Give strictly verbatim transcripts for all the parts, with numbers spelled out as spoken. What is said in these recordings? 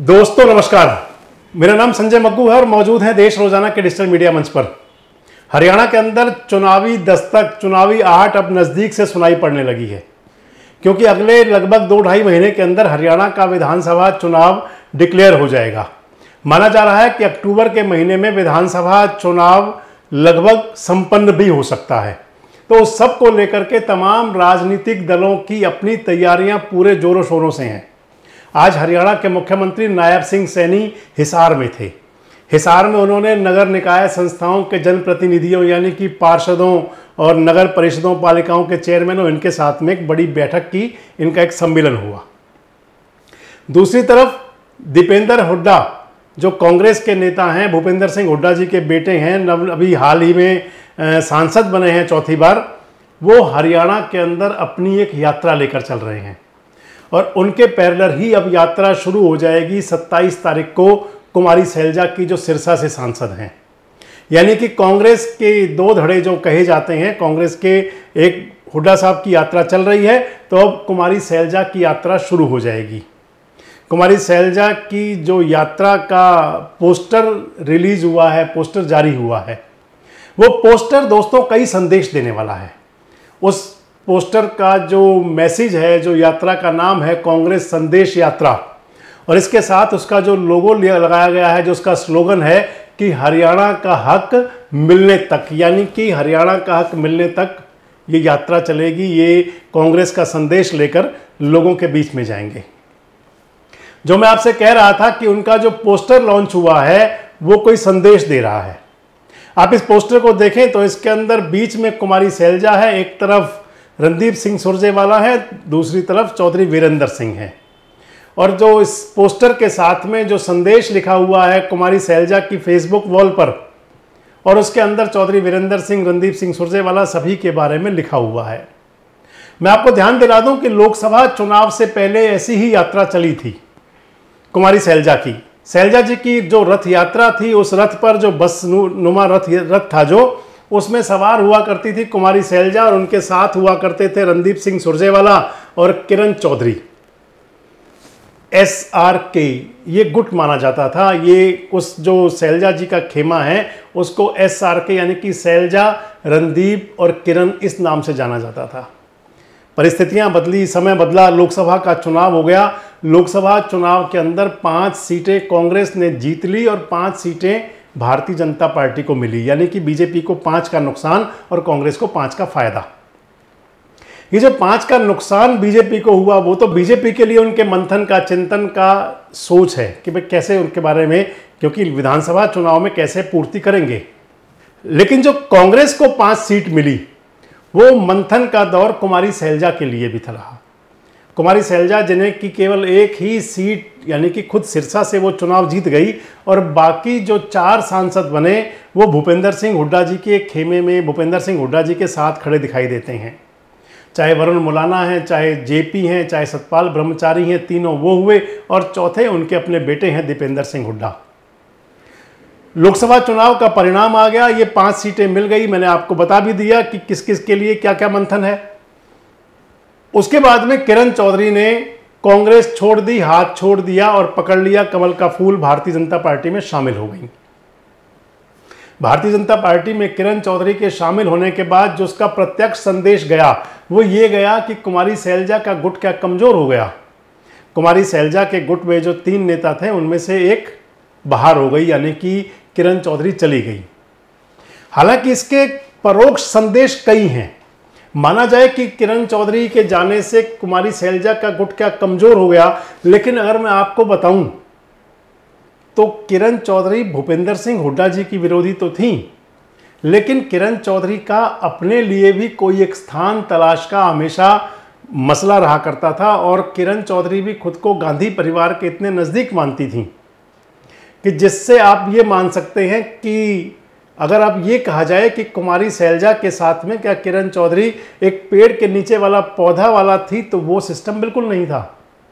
दोस्तों नमस्कार, मेरा नाम संजय मग्गू है और मौजूद है देश रोजाना के डिजिटल मीडिया मंच पर। हरियाणा के अंदर चुनावी दस्तक, चुनावी आहट अब नज़दीक से सुनाई पड़ने लगी है, क्योंकि अगले लगभग दो ढाई महीने के अंदर हरियाणा का विधानसभा चुनाव डिक्लेयर हो जाएगा। माना जा रहा है कि अक्टूबर के महीने में विधानसभा चुनाव लगभग संपन्न भी हो सकता है। तो उस सब को लेकर के तमाम राजनीतिक दलों की अपनी तैयारियां पूरे जोरों शोरों से हैं। आज हरियाणा के मुख्यमंत्री नायब सिंह सैनी हिसार में थे। हिसार में उन्होंने नगर निकाय संस्थाओं के जनप्रतिनिधियों यानी कि पार्षदों और नगर परिषदों, पालिकाओं के चेयरमैनों, इनके साथ में एक बड़ी बैठक की, इनका एक सम्मेलन हुआ। दूसरी तरफ दीपेंद्र हुड्डा जो कांग्रेस के नेता हैं, भूपेंद्र सिंह हुड्डा जी के बेटे हैं, नव अभी हाल ही में सांसद बने हैं चौथी बार, वो हरियाणा के अंदर अपनी एक यात्रा लेकर चल रहे हैं और उनके पैरेलल ही अब यात्रा शुरू हो जाएगी सत्ताईस तारीख को कुमारी सैलजा की, जो सिरसा से सांसद हैं। यानी कि कांग्रेस के दो धड़े जो कहे जाते हैं, कांग्रेस के एक हुड्डा साहब की यात्रा चल रही है, तो अब कुमारी सैलजा की यात्रा शुरू हो जाएगी। कुमारी सैलजा की जो यात्रा का पोस्टर रिलीज हुआ है, पोस्टर जारी हुआ है, वो पोस्टर दोस्तों कई संदेश देने वाला है। उस पोस्टर का जो मैसेज है, जो यात्रा का नाम है कांग्रेस संदेश यात्रा, और इसके साथ उसका जो लोगो लगाया गया है, जो उसका स्लोगन है कि हरियाणा का हक मिलने तक, यानी कि हरियाणा का हक मिलने तक ये यात्रा चलेगी। ये कांग्रेस का संदेश लेकर लोगों के बीच में जाएंगे। जो मैं आपसे कह रहा था कि उनका जो पोस्टर लॉन्च हुआ है वो कोई संदेश दे रहा है। आप इस पोस्टर को देखें तो इसके अंदर बीच में कुमारी सैलजा है, एक तरफ रणदीप सिंह सुरजेवाला है, दूसरी तरफ चौधरी वीरेंद्र सिंह है। और जो इस पोस्टर के साथ में जो संदेश लिखा हुआ है कुमारी सैलजा की फेसबुक वॉल पर, और उसके अंदर चौधरी वीरेंद्र सिंह, रणदीप सिंह सुरजेवाला सभी के बारे में लिखा हुआ है। मैं आपको ध्यान दिला दूं कि लोकसभा चुनाव से पहले ऐसी ही यात्रा चली थी कुमारी सैलजा की। सैलजा जी की जो रथ यात्रा थी, उस रथ पर जो बस नुमा रथ रथ था, जो उसमें सवार हुआ करती थी कुमारी सैलजा और उनके साथ हुआ करते थे रणदीप सिंह सुरजेवाला और किरण चौधरी। एस आर के ये गुट माना जाता था। ये उस जो सैलजा जी का खेमा है उसको एस आर के यानी कि सैलजा, रणदीप और किरण इस नाम से जाना जाता था। परिस्थितियां बदली, समय बदला, लोकसभा का चुनाव हो गया। लोकसभा चुनाव के अंदर पांच सीटें कांग्रेस ने जीत ली और पांच सीटें भारतीय जनता पार्टी को मिली, यानी कि बीजेपी को पांच का नुकसान और कांग्रेस को पांच का फायदा। ये जो पांच का नुकसान बीजेपी को हुआ, वो तो बीजेपी के लिए उनके मंथन का, चिंतन का सोच है कि भाई कैसे उनके बारे में, क्योंकि विधानसभा चुनाव में कैसे पूर्ति करेंगे। लेकिन जो कांग्रेस को पांच सीट मिली, वो मंथन का दौर कुमारी सैलजा के लिए भी था। कुमारी सैलजा जिन्हें कि केवल एक ही सीट यानी कि खुद सिरसा से वो चुनाव जीत गई, और बाकी जो चार सांसद बने वो भूपेंद्र सिंह हुड्डा जी के खेमे में, भूपेंद्र सिंह हुड्डा जी के साथ खड़े दिखाई देते हैं। चाहे वरुण मुलाना हैं, चाहे जेपी हैं, चाहे सतपाल ब्रह्मचारी हैं, तीनों वो हुए, और चौथे उनके अपने बेटे हैं दीपेंद्र सिंह हुड्डा। लोकसभा चुनाव का परिणाम आ गया, ये पांच सीटें मिल गई। मैंने आपको बता भी दिया कि किस किस के लिए क्या क्या मंथन है। उसके बाद में किरण चौधरी ने कांग्रेस छोड़ दी, हाथ छोड़ दिया और पकड़ लिया कमल का फूल, भारतीय जनता पार्टी में शामिल हो गई। भारतीय जनता पार्टी में किरण चौधरी के शामिल होने के बाद जो उसका प्रत्यक्ष संदेश गया वो ये गया कि कुमारी सैलजा का गुट क्या कमजोर हो गया। कुमारी सैलजा के गुट में जो तीन नेता थे उनमें से एक बाहर हो गई, यानी कि किरण चौधरी चली गई। हालांकि इसके परोक्ष संदेश कई हैं। माना जाए कि किरण चौधरी के जाने से कुमारी सैलजा का गुट क्या कमजोर हो गया, लेकिन अगर मैं आपको बताऊं तो किरण चौधरी भूपेंद्र सिंह हुड्डा जी की विरोधी तो थी, लेकिन किरण चौधरी का अपने लिए भी कोई एक स्थान तलाश का हमेशा मसला रहा करता था। और किरण चौधरी भी खुद को गांधी परिवार के इतने नज़दीक मानती थी कि जिससे आप ये मान सकते हैं कि अगर आप ये कहा जाए कि कुमारी सैलजा के साथ में क्या किरण चौधरी एक पेड़ के नीचे वाला पौधा वाला थी, तो वो सिस्टम बिल्कुल नहीं था।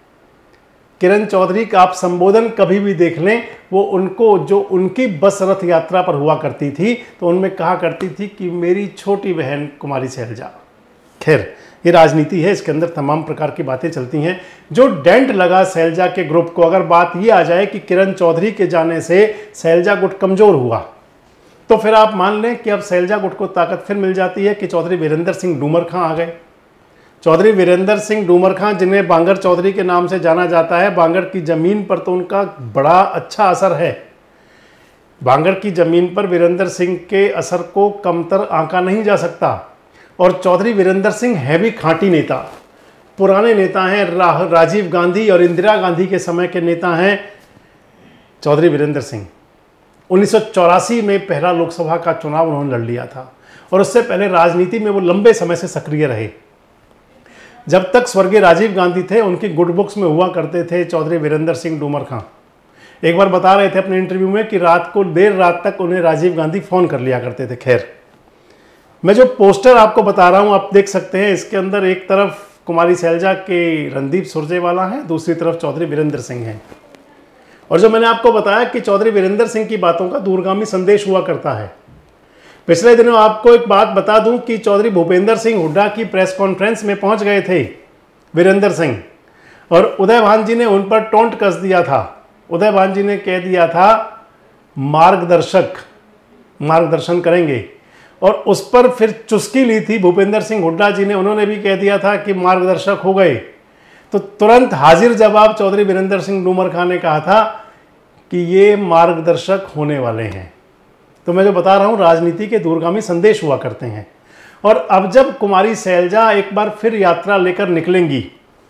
किरण चौधरी का आप संबोधन कभी भी देख लें, वो उनको जो उनकी बस रथ यात्रा पर हुआ करती थी तो उनमें कहा करती थी कि मेरी छोटी बहन कुमारी सैलजा। खैर ये राजनीति है, इसके अंदर तमाम प्रकार की बातें चलती हैं। जो डेंट लगा शैलजा के ग्रुप को, अगर बात ये आ जाए कि किरण चौधरी के जाने से शैलजा गुट कमज़ोर हुआ, तो फिर आप मान लें कि अब शैलजा गुट को ताकत फिर मिल जाती है कि चौधरी वीरेंद्र सिंह डूमर खां आ गए। चौधरी वीरेंद्र सिंह डूमर खां, जिन्हें बांगर चौधरी के नाम से जाना जाता है, बांगर की ज़मीन पर तो उनका बड़ा अच्छा असर है। बांगर की ज़मीन पर वीरेंद्र सिंह के असर को कमतर आंका नहीं जा सकता। और चौधरी वीरेंद्र सिंह है भी खांटी नेता, पुराने नेता हैं, रा, राजीव गांधी और इंदिरा गांधी के समय के नेता हैं चौधरी वीरेंद्र सिंह। उन्नीस सौ चौरासी में पहला लोकसभा का चुनाव उन्होंने लड़ लिया था और उससे पहले राजनीति में वो लंबे समय से सक्रिय रहे। जब तक स्वर्गीय राजीव गांधी थे, उनकी गुड बुक्स में हुआ करते थे चौधरी वीरेंद्र सिंह डूमर खां। एक बार बता रहे थे अपने इंटरव्यू में कि रात को देर रात तक उन्हें राजीव गांधी फ़ोन कर लिया करते थे। खैर, मैं जो पोस्टर आपको बता रहा हूं, आप देख सकते हैं, इसके अंदर एक तरफ कुमारी शैलजा के रणदीप सुरजेवाला हैं, दूसरी तरफ चौधरी वीरेंद्र सिंह हैं। और जो मैंने आपको बताया कि चौधरी वीरेंद्र सिंह की बातों का दूरगामी संदेश हुआ करता है। पिछले दिनों आपको एक बात बता दूं कि चौधरी भूपेंद्र सिंह हुड्डा की प्रेस कॉन्फ्रेंस में पहुंच गए थे वीरेंद्र सिंह, और उदय भान जी ने उन पर टोंट कस दिया था। उदय भान जी ने कह दिया था मार्गदर्शक, मार्गदर्शन करेंगे, और उस पर फिर चुस्की ली थी भूपेंद्र सिंह हुड्डा जी ने, उन्होंने भी कह दिया था कि मार्गदर्शक हो गए। तो तुरंत हाजिर जवाब चौधरी वीरेंद्र सिंह डूमर खां ने कहा था कि ये मार्गदर्शक होने वाले हैं। तो मैं जो बता रहा हूँ, राजनीति के दूरगामी संदेश हुआ करते हैं। और अब जब कुमारी शैलजा एक बार फिर यात्रा लेकर निकलेंगी,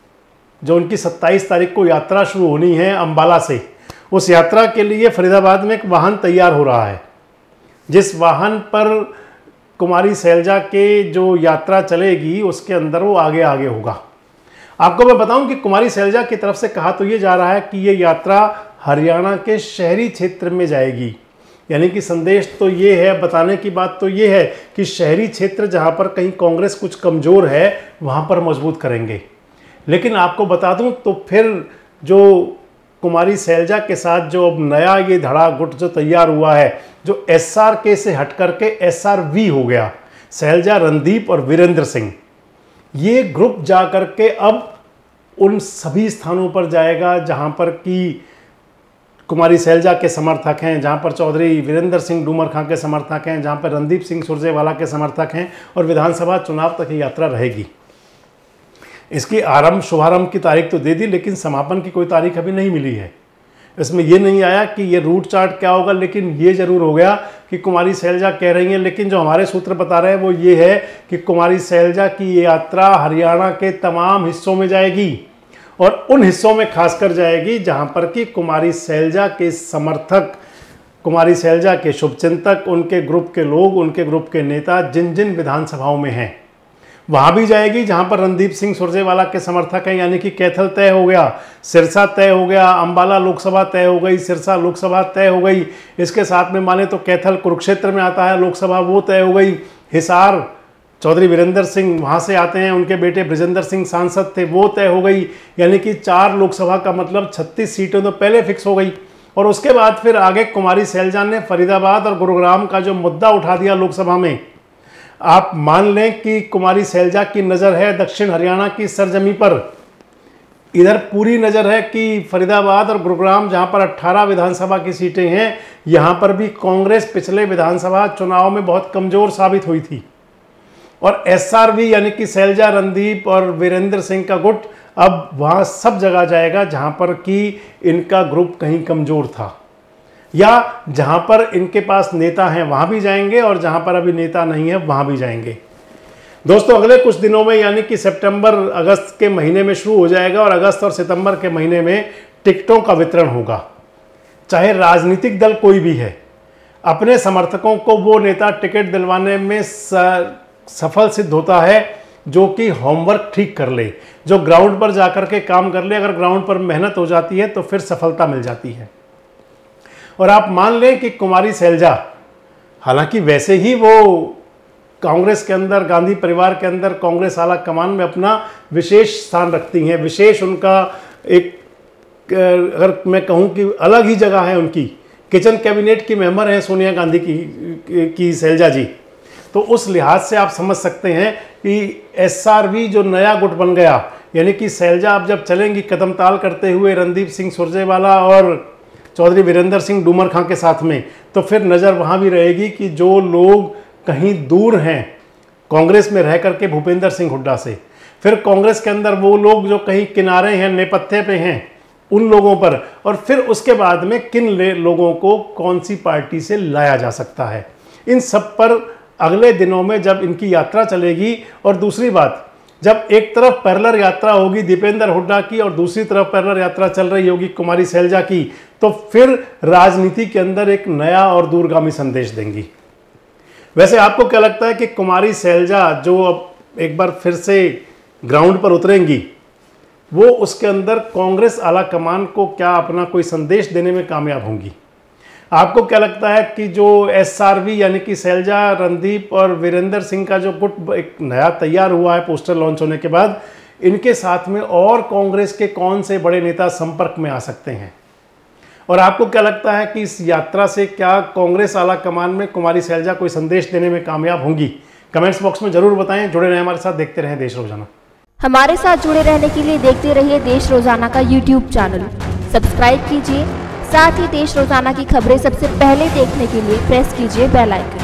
जो उनकी सत्ताईस तारीख को यात्रा शुरू होनी है अंबाला से, उस यात्रा के लिए फरीदाबाद में एक वाहन तैयार हो रहा है। जिस वाहन पर कुमारी शैलजा के जो यात्रा चलेगी, उसके अंदर वो आगे आगे होगा। आपको मैं बताऊं कि कुमारी शैलजा की तरफ से कहा तो ये जा रहा है कि ये यात्रा हरियाणा के शहरी क्षेत्र में जाएगी। यानी कि संदेश तो ये है, बताने की बात तो ये है कि शहरी क्षेत्र जहां पर कहीं कांग्रेस कुछ कमज़ोर है, वहां पर मजबूत करेंगे। लेकिन आपको बता दूं तो फिर जो कुमारी शैलजा के साथ जो अब नया ये धड़ा गुट जो तैयार हुआ है, जो एस आर के से हट करके एस आर वी हो गया, शैलजा, रणदीप और वीरेंद्र सिंह, ये ग्रुप जा करके अब उन सभी स्थानों पर जाएगा जहां पर कि कुमारी शैलजा के समर्थक हैं, जहां पर चौधरी वीरेंद्र सिंह डूमर खां के समर्थक हैं, जहां पर रणदीप सिंह सुरजेवाला के समर्थक हैं, और विधानसभा चुनाव तक ये यात्रा रहेगी। इसकी आरंभ शुभारंभ की तारीख तो दे दी, लेकिन समापन की कोई तारीख अभी नहीं मिली है। इसमें ये नहीं आया कि ये रूट चार्ट क्या होगा, लेकिन ये जरूर हो गया कि कुमारी शैलजा कह रही हैं, लेकिन जो हमारे सूत्र बता रहे हैं वो ये है कि कुमारी शैलजा की ये यात्रा हरियाणा के तमाम हिस्सों में जाएगी, और उन हिस्सों में खासकर जाएगी जहां पर कि कुमारी शैलजा के समर्थक, कुमारी शैलजा के शुभचिंतक, उनके ग्रुप के लोग, उनके ग्रुप के नेता जिन जिन विधानसभाओं में हैं, वहां भी जाएगी जहां पर रणदीप सिंह सुरजेवाला के समर्थक हैं। यानी कि कैथल तय हो गया, सिरसा तय हो गया, अंबाला लोकसभा तय हो गई, सिरसा लोकसभा तय हो गई। इसके साथ में माने तो कैथल कुरुक्षेत्र में आता है लोकसभा, वो तय हो गई। हिसार चौधरी वीरेंद्र सिंह वहां से आते हैं, उनके बेटे ब्रिजेंद्र सिंह सांसद थे, वो तय हो गई। यानी कि चार लोकसभा का मतलब छत्तीस सीटें तो पहले फिक्स हो गई। और उसके बाद फिर आगे कुमारी शैलजा ने फरीदाबाद और गुरुग्राम का जो मुद्दा उठा दिया लोकसभा में, आप मान लें कि कुमारी शैलजा की नज़र है दक्षिण हरियाणा की सरजमी पर। इधर पूरी नज़र है कि फरीदाबाद और गुरुग्राम, जहां पर अट्ठारह विधानसभा की सीटें हैं, यहां पर भी कांग्रेस पिछले विधानसभा चुनाव में बहुत कमज़ोर साबित हुई थी। और एस आर वी यानी कि शैलजा, रणदीप और वीरेंद्र सिंह का गुट अब वहाँ सब जगह जाएगा जहाँ पर कि इनका ग्रुप कहीं कमज़ोर था, या जहाँ पर इनके पास नेता हैं वहाँ भी जाएंगे, और जहाँ पर अभी नेता नहीं है वहाँ भी जाएंगे। दोस्तों, अगले कुछ दिनों में यानी कि सितंबर अगस्त के महीने में शुरू हो जाएगा, और अगस्त और सितंबर के महीने में टिकटों का वितरण होगा। चाहे राजनीतिक दल कोई भी है, अपने समर्थकों को वो नेता टिकट दिलवाने में सफल सिद्ध होता है जो कि होमवर्क ठीक कर ले, जो ग्राउंड पर जाकर के काम कर ले। अगर ग्राउंड पर मेहनत हो जाती है तो फिर सफलता मिल जाती है। और आप मान लें कि कुमारी शैलजा, हालांकि वैसे ही वो कांग्रेस के अंदर, गांधी परिवार के अंदर, कांग्रेस आला कमान में अपना विशेष स्थान रखती हैं, विशेष उनका एक, अगर मैं कहूं कि अलग ही जगह है उनकी। किचन कैबिनेट की मेंबर हैं सोनिया गांधी की की शैलजा जी। तो उस लिहाज से आप समझ सकते हैं कि एसआरवी जो नया गुट बन गया, यानी कि शैलजा अब जब चलेंगी कदम ताल करते हुए रणदीप सिंह सुरजेवाला और चौधरी वीरेंद्र सिंह डूमर खां के साथ में, तो फिर नज़र वहाँ भी रहेगी कि जो लोग कहीं दूर हैं कांग्रेस में रह करके भूपेंद्र सिंह हुड्डा से, फिर कांग्रेस के अंदर वो लोग जो कहीं किनारे हैं, नेपथ्य पे हैं, उन लोगों पर, और फिर उसके बाद में किन लोगों को कौन सी पार्टी से लाया जा सकता है, इन सब पर अगले दिनों में जब इनकी यात्रा चलेगी। और दूसरी बात, जब एक तरफ पैरेलल यात्रा होगी दीपेंद्र हुड्डा की और दूसरी तरफ पैरेलल यात्रा चल रही होगी कुमारी शैलजा की, तो फिर राजनीति के अंदर एक नया और दूरगामी संदेश देंगी। वैसे आपको क्या लगता है कि कुमारी शैलजा जो अब एक बार फिर से ग्राउंड पर उतरेंगी, वो उसके अंदर कांग्रेस आला कमान को क्या अपना कोई संदेश देने में कामयाब होंगी? आपको क्या लगता है कि जो एसआरवी यानी कि शैलजा, रणदीप और वीरेंद्र सिंह का जो गुट एक नया तैयार हुआ है पोस्टर लॉन्च होने के बाद, इनके साथ में और कांग्रेस के कौन से बड़े नेता संपर्क में आ सकते हैं? और आपको क्या लगता है कि इस यात्रा से क्या कांग्रेस आला कमान में कुमारी शैलजा कोई संदेश देने में कामयाब होंगी? कमेंट्स बॉक्स में जरूर बताएं। जुड़े रहें हमारे साथ, देखते रहें देश रोजाना। हमारे साथ जुड़े रहने के लिए देखते रहिए देश रोजाना का यूट्यूब चैनल, सब्सक्राइब कीजिए। साथ ही देश रोजाना की खबरें सबसे पहले देखने के लिए प्रेस कीजिए बेल आइकन।